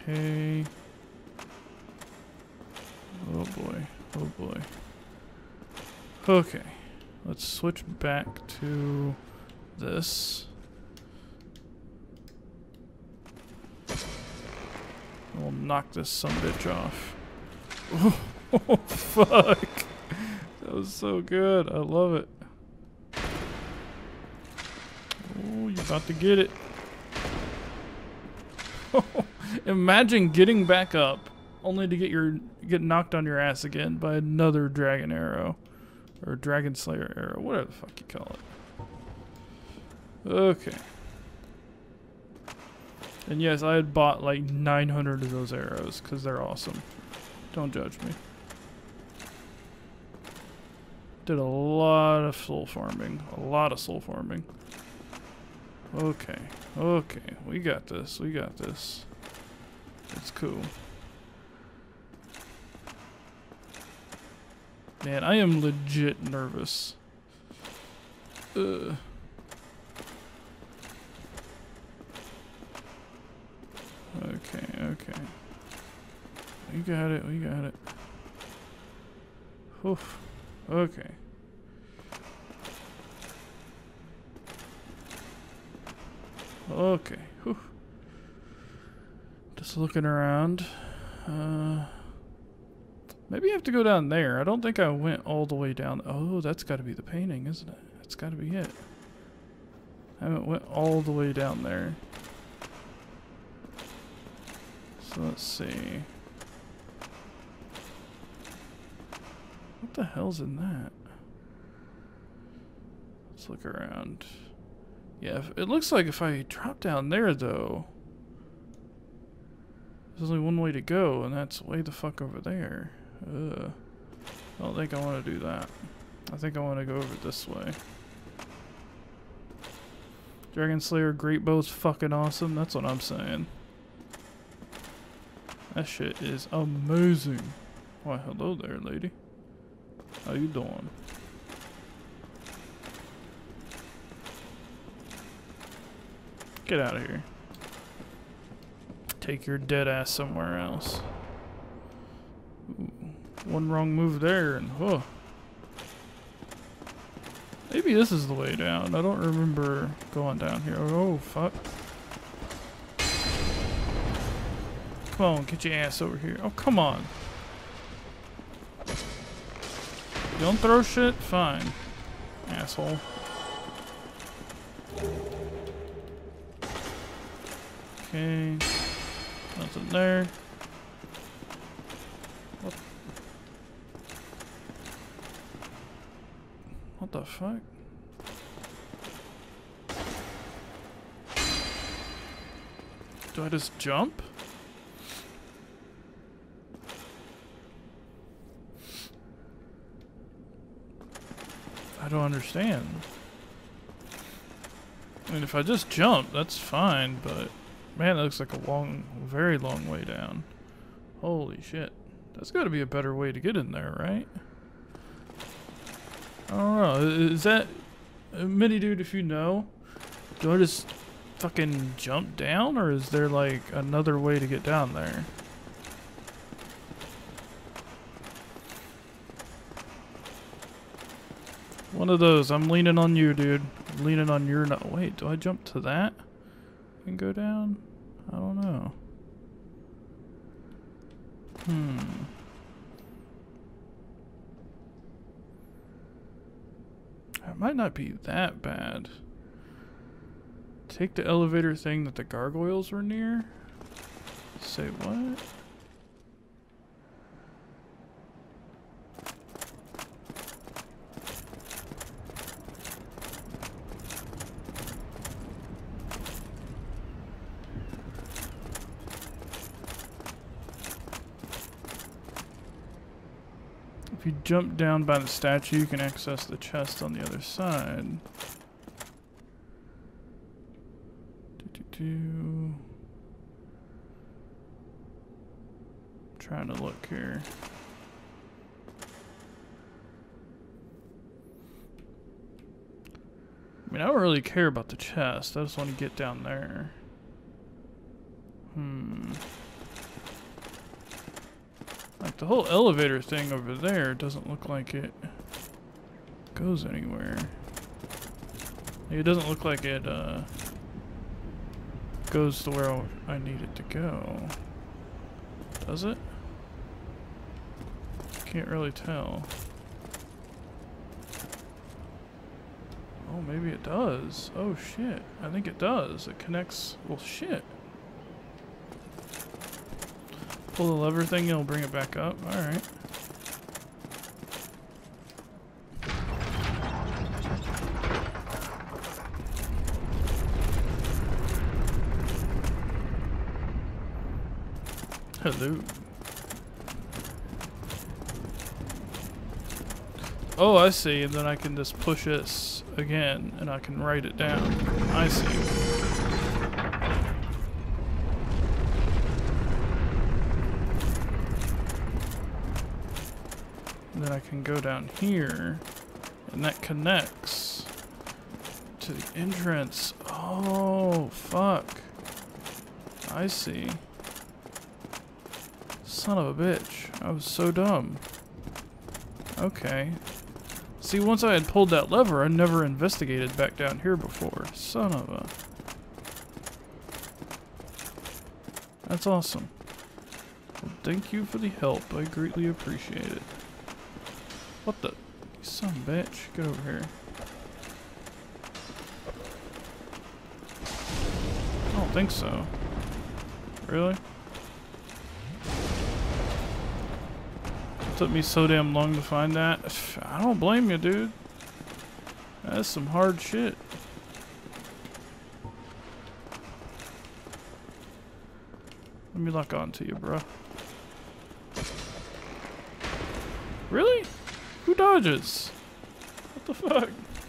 Okay. Oh boy. Oh boy. Okay. Let's switch back to this. We'll knock this sumbitch off. Oh, fuck. That was so good. I love it. Oh, you're about to get it. Imagine getting back up only to get knocked on your ass again by another dragon arrow. Or dragon slayer arrow. Whatever the fuck you call it. Okay. And yes, I had bought like 900 of those arrows because they're awesome. Don't judge me. Did a lot of soul farming. A lot of soul farming. Okay. Okay. We got this. We got this. It's cool. Man, I am legit nervous. Ugh. Okay, okay. We got it, we got it. Oof. Okay. Okay. Whew. Just looking around. Maybe I have to go down there. I don't think I went all the way down. Oh, that's got to be the painting, isn't it? That's got to be it. I haven't went all the way down there. So let's see. What the hell's in that? Let's look around. Yeah, it looks like if I drop down there, though, there's only one way to go, and that's way the fuck over there. Ugh. I don't think I want to do that. I think I want to go over this way. Dragon Slayer Great Bow's fucking awesome. That's what I'm saying. That shit is amazing. Why, hello there, lady. How you doing? Get out of here. Take your dead ass somewhere else. Ooh, one wrong move there and whoa. Maybe this is the way down. I don't remember going down here. Oh, fuck. Come on, get your ass over here. Oh, come on. You don't throw shit? Fine. Asshole. Okay. Nothing there. What the fuck? Do I just jump? I don't understand. I mean, if I just jump, that's fine, but man, that looks like a long, very long way down. Holy shit. That's got to be a better way to get in there, right? I don't know. Is that... Mini dude, if you know, do I just fucking jump down, or is there like another way to get down there? One of those. I'm leaning on you, dude. I'm leaning on your... No, wait, do I jump to that and go down? I don't know. It might not be that bad. Take the elevator thing that the gargoyles were near? Say what? If you jump down by the statue, you can access the chest on the other side. Trying to look here. I mean, I don't really care about the chest. I just want to get down there. Like the whole elevator thing over there doesn't look like it goes anywhere. It doesn't look like it goes to where I need it to go. Does it? Can't really tell. Oh, maybe it does. Oh shit. I think it does. It connects. Well, shit. Pull the lever thing, it'll bring it back up. Alright. Hello. Oh, I see. And then I can just push this again and I can write it down. I see. And then I can go down here and that connects to the entrance. Oh, fuck. I see. Son of a bitch. I was so dumb. Okay. See, once I had pulled that lever, I never investigated back down here before. Son of a... That's awesome. Well, thank you for the help. I greatly appreciate it. What the... You son of a bitch. Get over here. I don't think so. Really? Took me so damn long to find that. I don't blame you, dude. That's some hard shit. Let me lock on to you, bro. Really? Who dodges? What the fuck?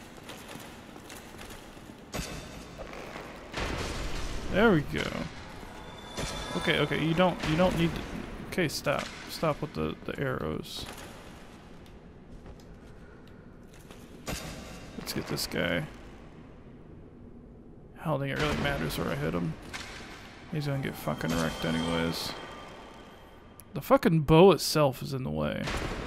There we go. Okay, you don't need to... Okay, stop. Stop with the arrows. Let's get this guy. I don't think it really matters where I hit him. He's gonna get fucking wrecked anyways. The fucking bow itself is in the way.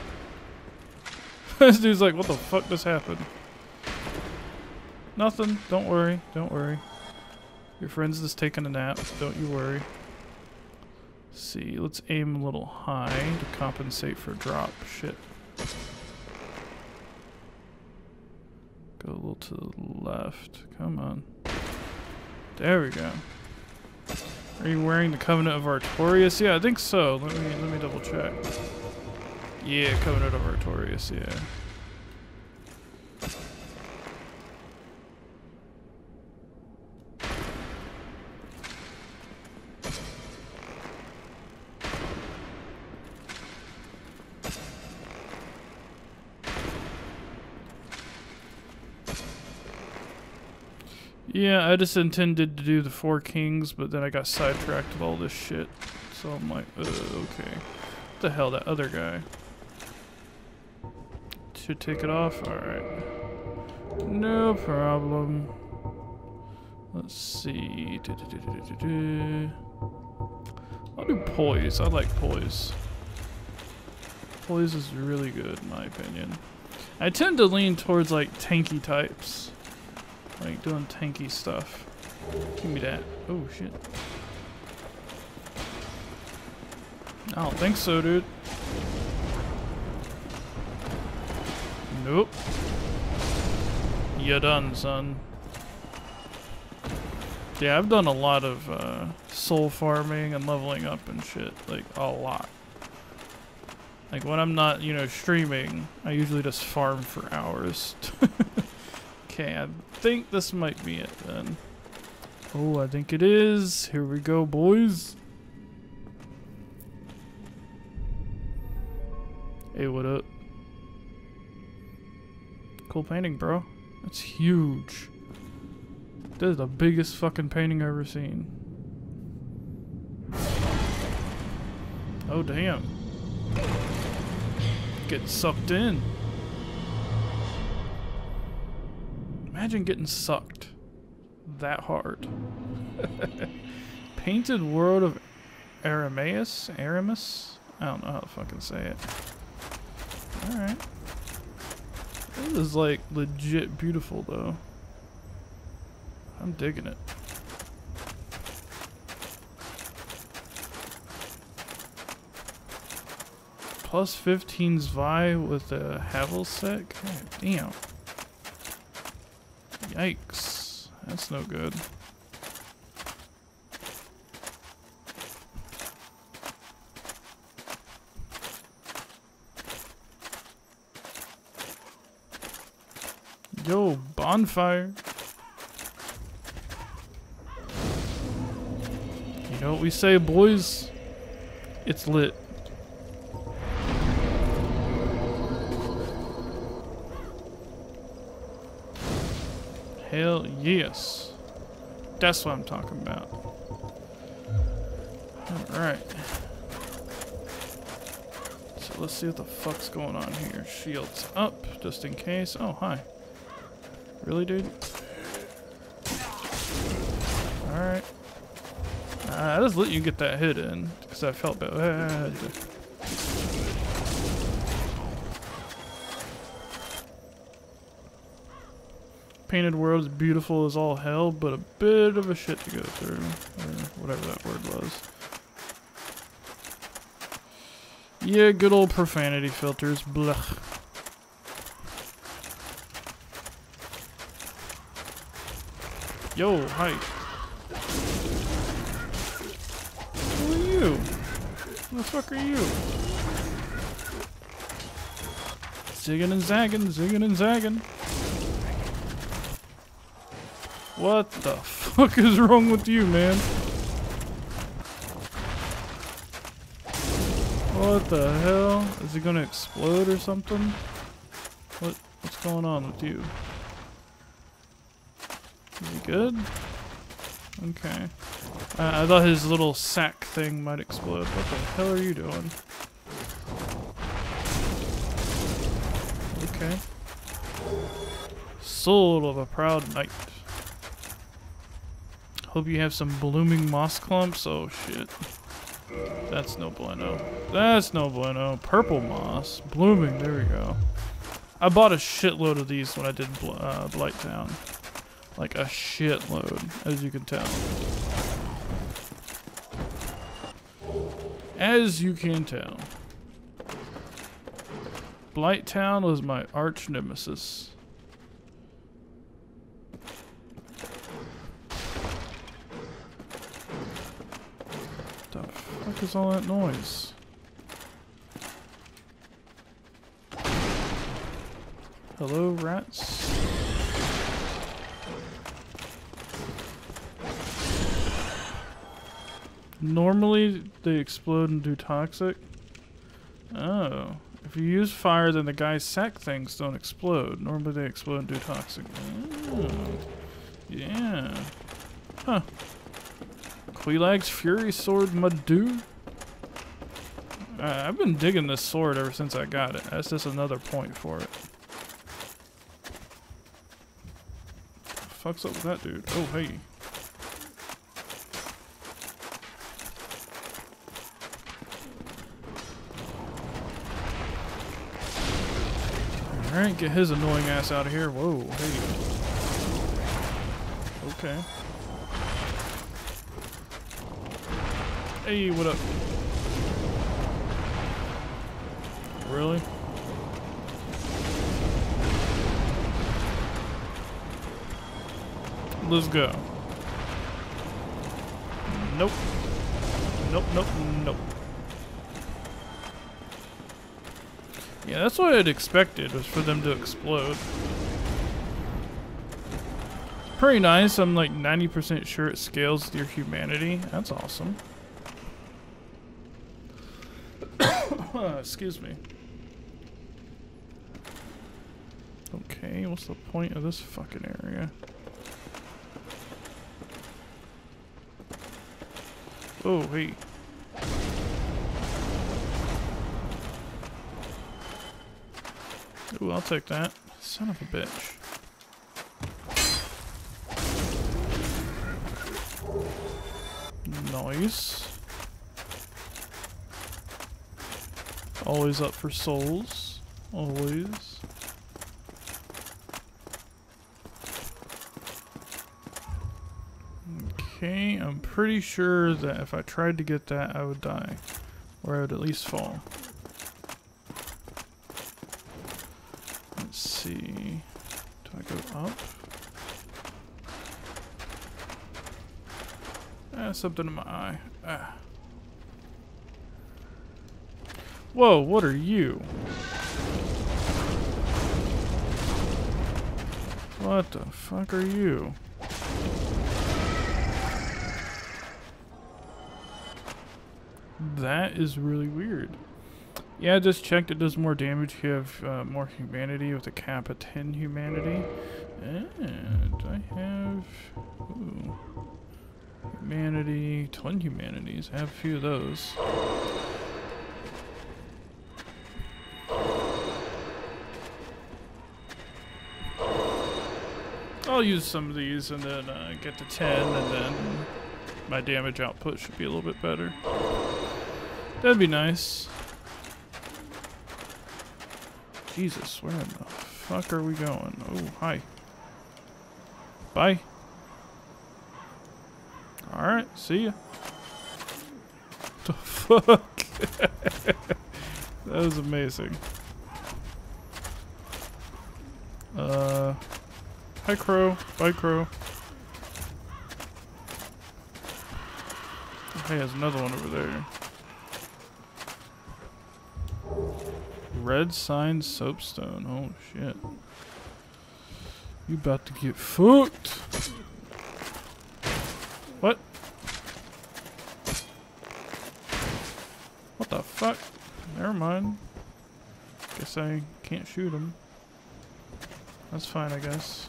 This dude's like, what the fuck just happened? Nothing. Don't worry. Don't worry. Your friend's just taking a nap. Don't you worry. See, let's aim a little high to compensate for drop. Shit. Go a little to the left. Come on. There we go. Are you wearing the Covenant of Artorias? Yeah, I think so. Let me double check. Yeah, Covenant of Artorias, yeah. Yeah, I just intended to do the 4 kings, but then I got sidetracked with all this shit. So I'm like, okay. What the hell, that other guy? Should take it off? Alright. No problem. Let's see. I'll do poise. I like poise. Poise is really good in my opinion. I tend to lean towards like tanky types. Like doing tanky stuff. Give me that. Oh shit. I don't think so, dude. Nope. You done, son. Yeah, I've done a lot of soul farming and leveling up and shit. Like, a lot. Like, when I'm not, you know, streaming, I usually just farm for hours. Okay, I think this might be it then. Oh, I think it is. Here we go, boys. Hey, what up? Cool painting, bro. That's huge. That is the biggest fucking painting I've ever seen. Oh, damn. Getting sucked in. Imagine getting sucked that hard. Painted World of Ariamis? I don't know how to fucking say it. Alright. This is like legit beautiful though. I'm digging it. Plus 15 Zvi with a Havelsek? God damn. Yikes. That's no good. Yo, bonfire. You know what we say, boys? It's lit. Hell yes. That's what I'm talking about. Alright. So let's see what the fuck's going on here. Shields up, just in case. Oh, hi. Really, dude? Alright. I just let you get that hit in, because I felt bad. Painted world is beautiful as all hell, but a bit of a shit to go through. Or whatever that word was. Yeah, good old profanity filters. Blech. Yo, hi. Who are you? Who the fuck are you? Zigging and zagging, zigging and zagging. What the fuck is wrong with you, man? What the hell? Is he gonna explode or something? What's going on with you? Is he good? Okay. I thought his little sack thing might explode. What the hell are you doing? Okay. Soul of a proud knight. Hope you have some blooming moss clumps. Oh shit. That's no bueno. That's no bueno. Purple moss. Blooming. There we go. I bought a shitload of these when I did Blighttown. Like a shitload, as you can tell. As you can tell. Blighttown was my arch nemesis. What the fuck is all that noise? Hello, rats? Normally, they explode and do toxic. Oh. If you use fire, then the guy's sack things don't explode. Normally, they explode and do toxic. Oh. Yeah. Huh. Quilag's Fury Sword Madu? I've been digging this sword ever since I got it. That's just another point for it. What the fuck's up with that dude? Oh, hey. Alright, get his annoying ass out of here. Whoa, hey. Okay. Hey, what up? Really? Let's go. Nope. Nope, nope, nope. Yeah, that's what I'd expected, was for them to explode. Pretty nice. I'm like 90% sure it scales with your humanity. That's awesome. Excuse me. Okay, what's the point of this fucking area? Oh, hey. Ooh, I'll take that. Son of a bitch. Nice. Always up for souls. Always. Okay, I'm pretty sure that if I tried to get that, I would die. Or I would at least fall. Let's see. Do I go up? Something in my eye. Ah. Whoa, what are you? What the fuck are you? That is really weird. Yeah, I just checked. It does more damage. You have more humanity with a cap of 10 humanity. And I have... Ooh. Humanity, twin humanities. I have a few of those. I'll use some of these and then get to 10, and then my damage output should be a little bit better. That'd be nice. Jesus, where in the fuck are we going? Oh, hi. Bye. Alright, see ya. The fuck? That was amazing. Hi Crow. Bye Crow. Hey, there's another one over there. Red sign soapstone. Oh shit. You about to get fucked. What? What the fuck? Never mind. Guess I can't shoot him. That's fine, I guess.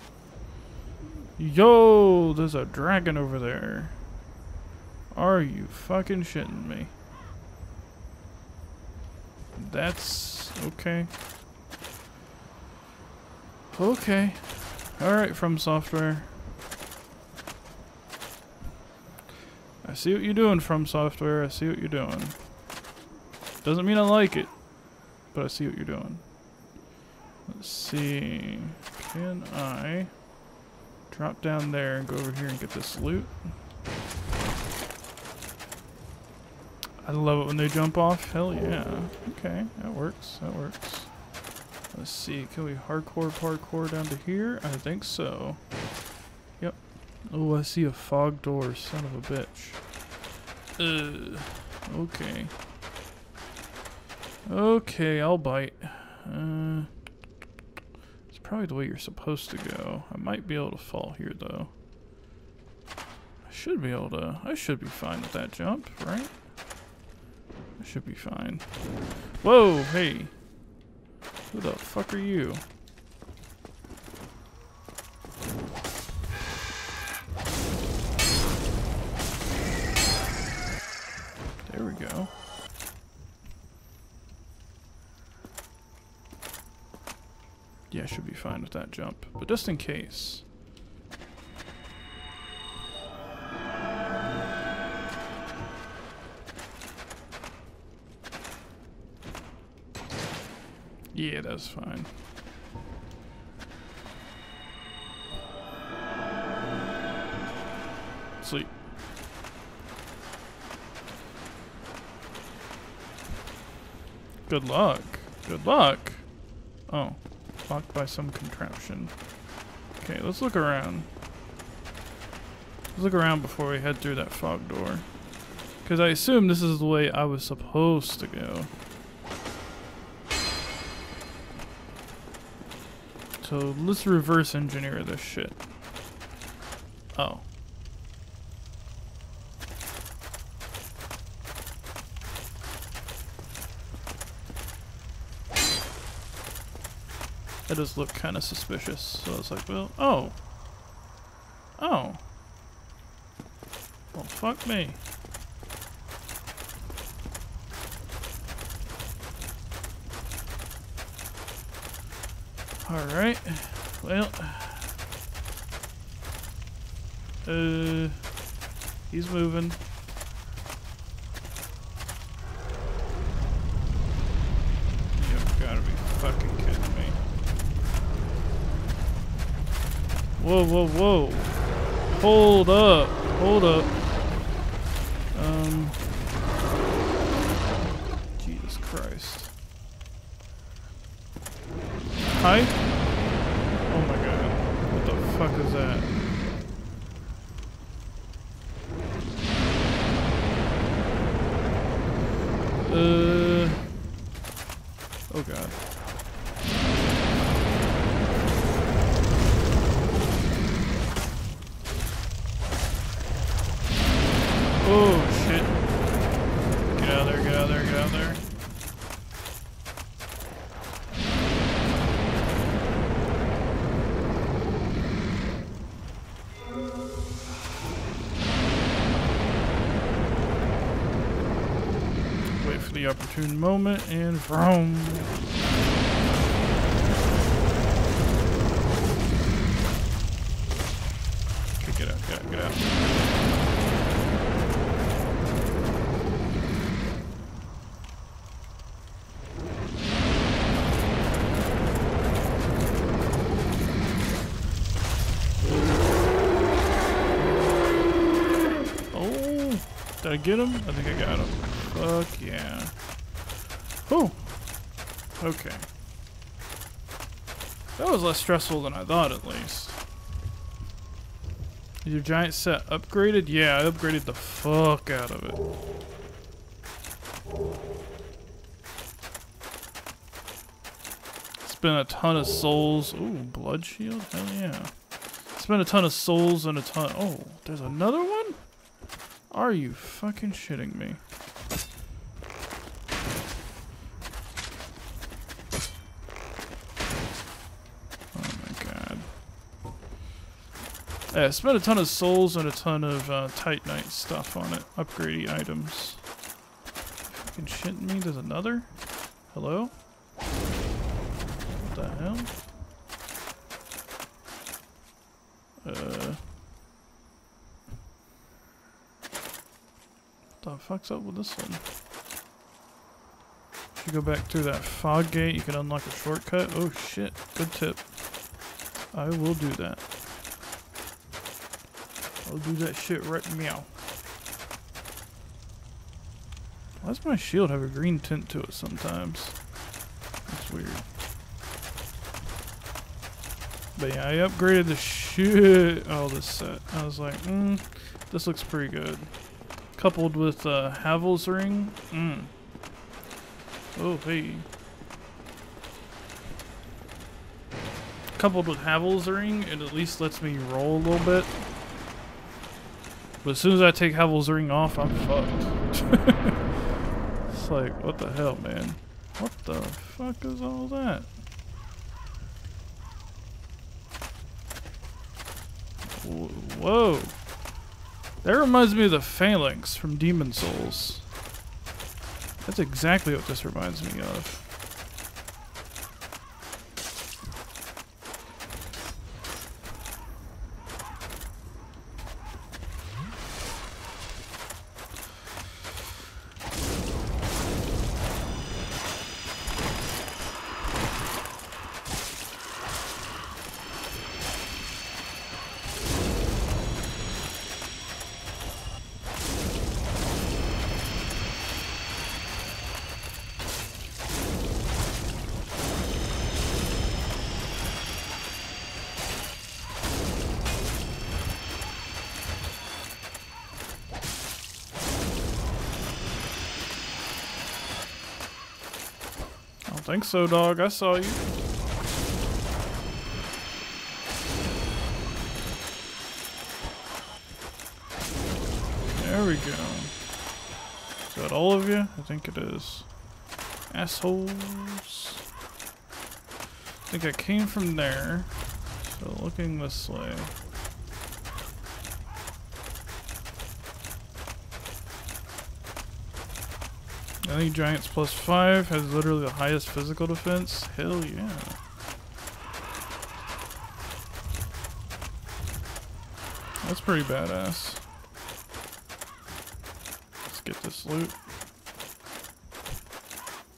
Yo, there's a dragon over there. Are you fucking shitting me? That's okay. Okay. Alright, FromSoftware. I see what you're doing, FromSoftware. I see what you're doing. Doesn't mean I like it, but I see what you're doing. Let's see. Can I drop down there and go over here and get this loot? I love it when they jump off. Hell yeah. Okay, that works. That works. Let's see. Can we hardcore parkour down to here? I think so. Yep. Oh, I see a fog door. Son of a bitch. Okay. Okay, I'll bite. It's probably the way you're supposed to go. I might be able to fall here, though. I should be able to... I should be fine with that jump, right? I should be fine. Whoa, hey. Who the fuck are you? There we go. Yeah, I should be fine with that jump. But just in case. Yeah, that's fine. Sleep. Good luck. Good luck. Oh. Blocked by some contraption. Okay, let's look around. Let's look around before we head through that fog door. Because I assume this is the way I was supposed to go. So let's reverse engineer this shit. Oh. That does look kind of suspicious. So it's like, well, oh. Oh. Well, fuck me. Alright, well, he's moving. whoa, whoa, whoa. Hold up. Hold up. Jesus Christ. Hi? Oh my god. What the fuck is that? Oh god. Oh shit. Get out of there, get out of there, get out of there. Wait for the opportune moment and vroom. Okay, get out, get out, get out. Did I get him? I think I got him. Fuck yeah. Oh. Okay. That was less stressful than I thought, at least. Is your giant set upgraded? Yeah, I upgraded the fuck out of it. Spent a ton of souls. Ooh, blood shield? Hell yeah. Spent a ton of souls and a ton. Oh, there's another one? Are you fucking shitting me? Oh my god. Yeah, I spent a ton of souls and a ton of Titanite stuff on it. Upgradey items. Fucking shitting me? There's another? Hello? What the hell? What the fuck's up with this one? If you go back through that fog gate, you can unlock a shortcut. Oh shit, good tip. I will do that. I'll do that shit right meow. Why does my shield have a green tint to it sometimes? That's weird. But yeah, I upgraded the shit out of this set. I was like, this looks pretty good. Coupled with Havel's ring. Oh, hey. Coupled with Havel's ring, it at least lets me roll a little bit. But as soon as I take Havel's ring off, I'm fucked. It's like, what the hell, man? What the fuck is all that? Whoa. That reminds me of the Phalanx from Demon Souls. That's exactly what this reminds me of. I don't think so, dog. I saw you. There we go. Is that all of you? I think it is. Assholes. I think I came from there. So looking this way. Any Giants +5 has literally the highest physical defense. Hell yeah. That's pretty badass. Let's get this loot.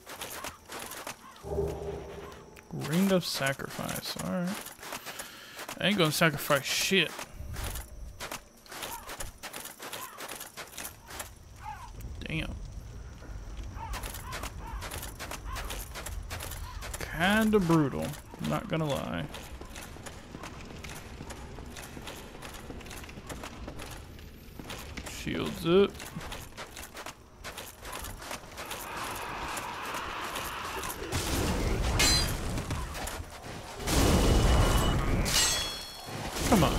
Ring of Sacrifice. Alright. I ain't gonna sacrifice shit. Damn. Kinda brutal, not gonna lie. Shields up. Come on.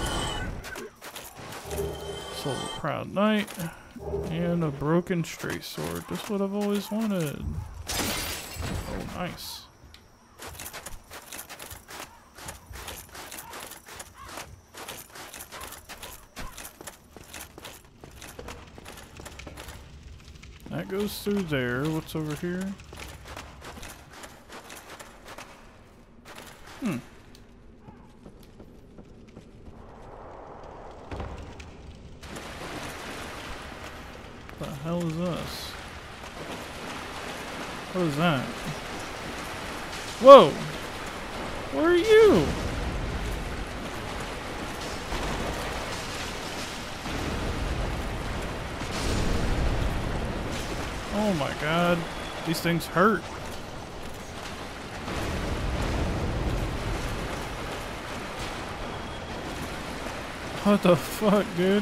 Soul of Proud Knight. And a broken stray sword. That's what I've always wanted. Oh, nice. That goes through there. What's over here? What the hell is this? What is that? Whoa! Where are you? Oh my god. These things hurt. What the fuck, dude?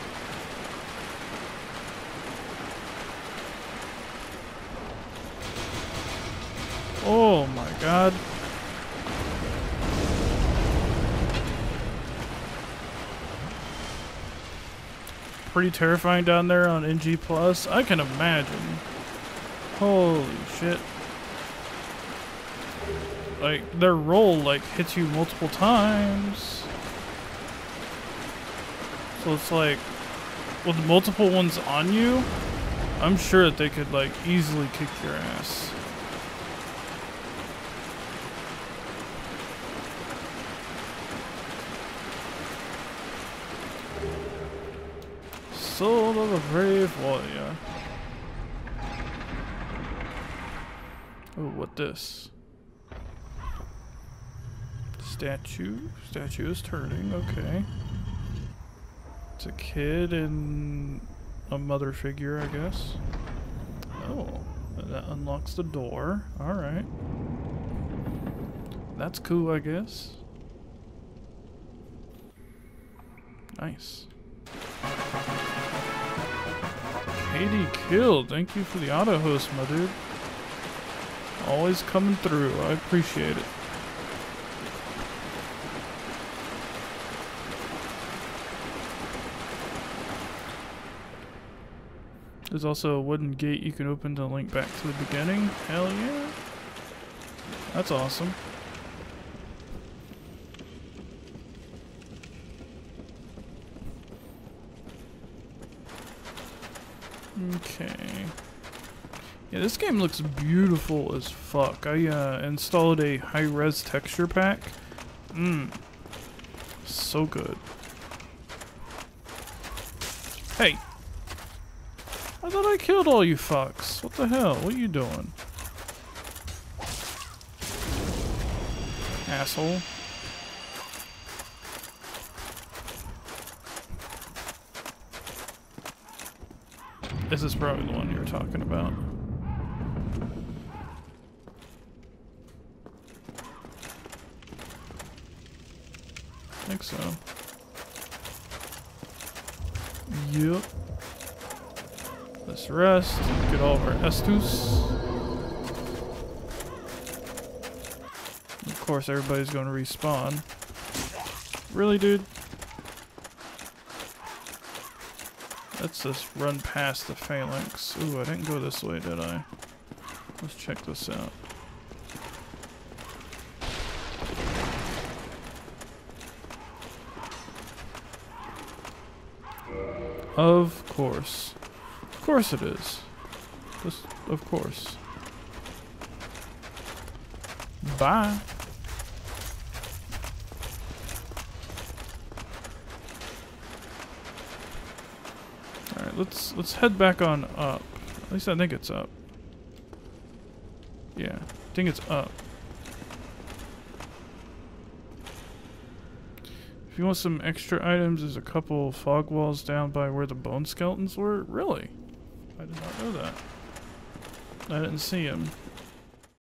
Oh my god. Pretty terrifying down there on NG+. I can imagine. Holy shit. Like, their roll, like, hits you multiple times. So it's like, with multiple ones on you, I'm sure that they could, like, easily kick your ass. Soul of a brave warrior. Oh, what this? Statue. Statue is turning, okay. It's a kid and a mother figure, I guess. Oh, that unlocks the door. Alright. That's cool, I guess. Nice. Katie killed. Thank you for the auto host, my dude. Always coming through. I appreciate it. There's also a wooden gate you can open to link back to the beginning. Hell yeah. That's awesome. Okay. Yeah, this game looks beautiful as fuck. I installed a high-res texture pack. So good. Hey! I thought I killed all you fucks. What the hell? What are you doing? Asshole. This is probably the one you were talking about. I think so. Yep. Let's rest. Get all of our Estus. Of course, everybody's going to respawn. Really, dude? Let's just run past the phalanx. Ooh, I didn't go this way, did I? Let's check this out. Of course. Of course it is. Just, of course. Bye. Alright, let's head back on up. At least I think it's up. Yeah, I think it's up. If you want some extra items, there's a couple fog walls down by where the bone skeletons were. Really? I did not know that. I didn't see him.